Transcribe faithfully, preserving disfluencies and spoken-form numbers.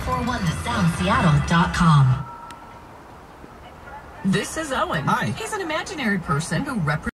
four one the sound seattle dot com. This is Owen. Hi. He's an imaginary person who represents